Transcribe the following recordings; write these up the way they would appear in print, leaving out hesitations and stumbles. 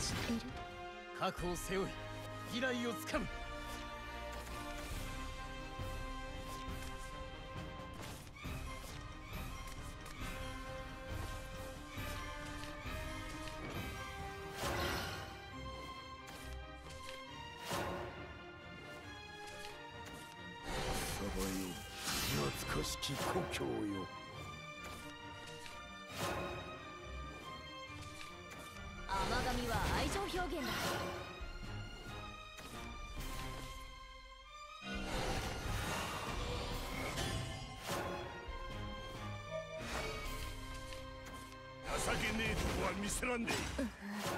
知ってる？ 核を背負い未来をつかむ。 懐かしき故郷よ。 甘神は愛情表現だ。 情けねえとこは見せらんねえ。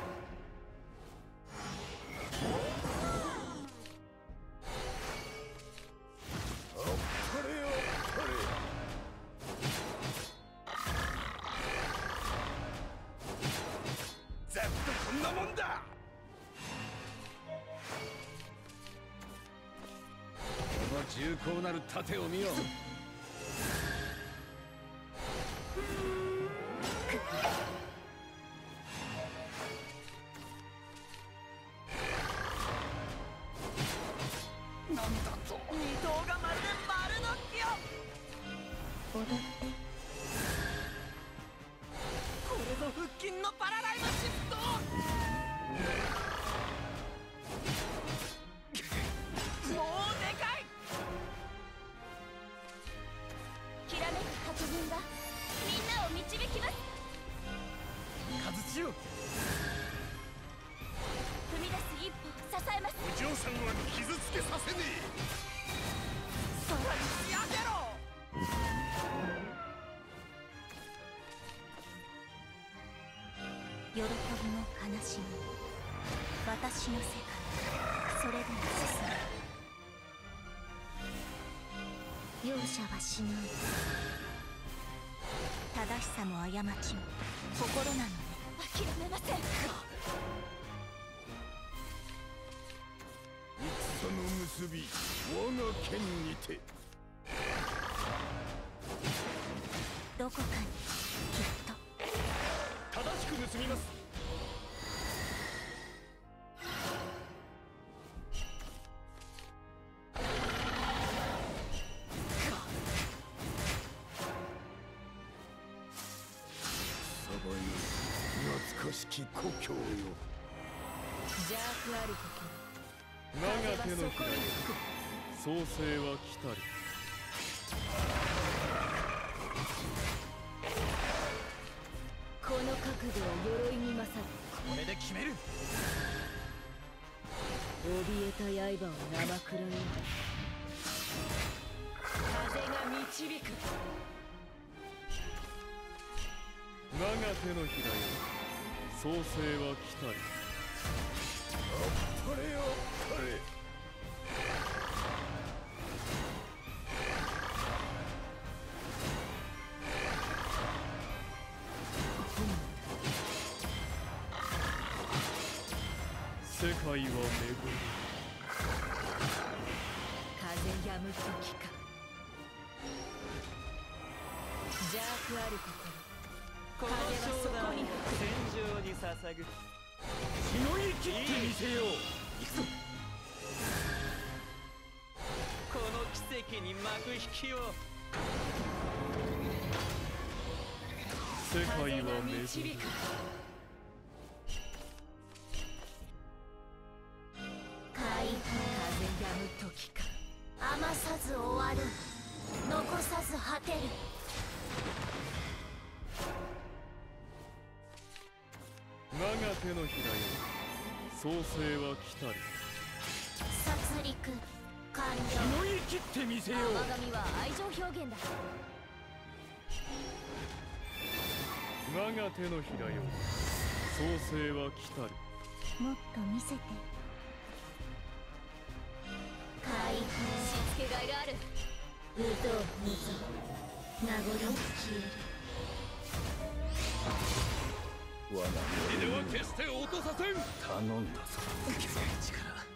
ざっとこんなもんだ。 この重厚なる盾を見よ。 なんだと。 二頭がまるで丸の木よ。踊って。これぞ腹筋のパラダイムシフト。もうでかい。きらめく白銀がみんなを導きます。 数千代踏み出す一歩を支えます。 お嬢さんは傷つけさせねさらに仕上げろ。喜びも悲しみ、私の世界、それでも進む。容赦はしない。正しさも過ちも心なのね。諦めません。 戦の結び我が剣にて。 どこかにきっと。 正しく結びます。 サバよ、懐かしき故郷よ。 邪悪あること。 我が手のひらよ、創世は来たり。 この角度は鎧に勝る。 これで決める。 怯えた刃を生くらう。風が導く。 我が手のひらよ、創世は来たり。 これよこれ。 世界は巡る。 風やむ時か。邪悪ある心。 この商談を戦場に捧ぐ。 しのぎ切ってみせよう。行くぞ。 この奇跡に幕引きを。 世界は巡る。 風やむ時か。余さず終わる。残さず果てる。 我が手のひらよ、創世は来たり。 殺戮完了。 しのぎ切ってみせよう。 甘神は愛情表現だ。 我が手のひらよ、創世は来たり。 もっと見せて。解放。しつけがいがある。うとうむぞ。名残も消える。 我がでは決して落とさせん。 頼んだぞ。 力